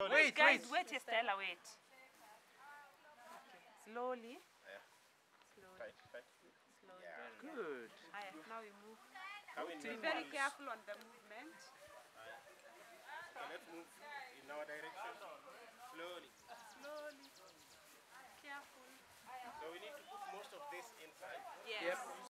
Wait, guys, wait, Estella, wait. Okay. Slowly. Yeah. Slowly. Tight. Slowly. Yeah. Good. Now we move. Be Be very careful on the movement. Okay, let's move in our direction. Slowly. Slowly. Careful. So we need to put most of this inside. Yes.